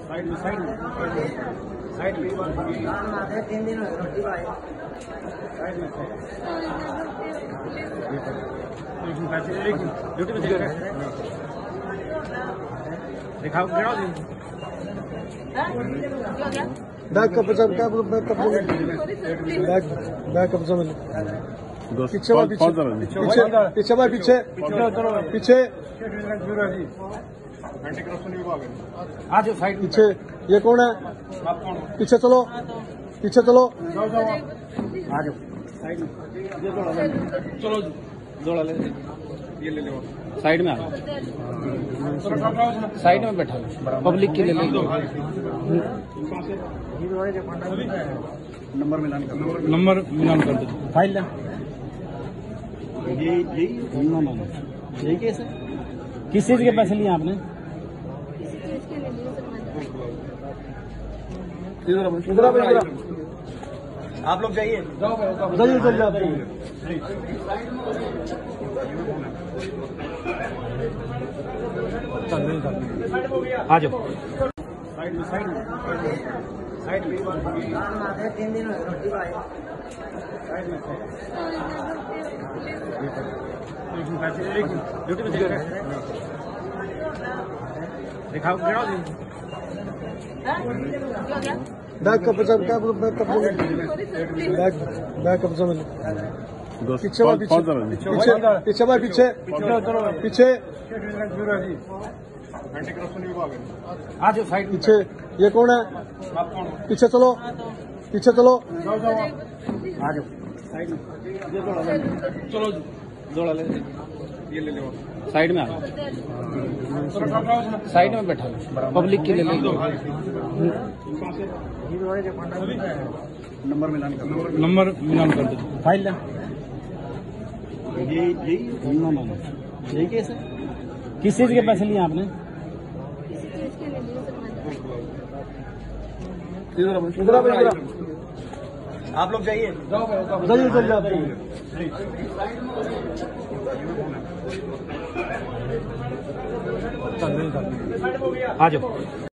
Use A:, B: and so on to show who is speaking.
A: Side में
B: 3 दिन रोटी भाई
A: साइड में ड्यूटी में दिखाओ
C: बैग का बचा क्या बैग का बचा मैंने पीछे भाई पीछे भाई पीछे
A: एंटी करप्शन विभाग आ जाओ साइड
C: पीछे। ये कौन है?
A: आप कौन हो?
C: पीछे चलो पीछे चलो
A: आ जाओ साइड में चलो जोड़ा ले ये ले लो साइड में आ जाओ साइड में बैठा पब्लिक के लिए ले लो नंबर मिलान कर दो फाइल ले यही यही केस है। किस चीज के पैसे लिए आपने? आप लोग जाइए आ जाओ साइड में
B: 3 दिन रोटी भाई
A: साइड में ड्यूटी में दिखाओ
C: बैग का बचा क्या बैग का बचा मैंने पीछे भाई पीछे
A: एंटी करप्शन विभाग आ जाओ साइड में
C: पीछे। ये कौन है?
A: आप कौन हो?
C: पीछे चलो
A: आ जाओ साइड में चलो जोड़ा ले ये ले लो साइड में आ जाओ साइड में बैठा पब्लिक के लिए ले लो नंबर मिलान कर दो फाइल ले यही केस है। किस चीज के पैसे लिए आपने? आप लोग जाइए आ जाओ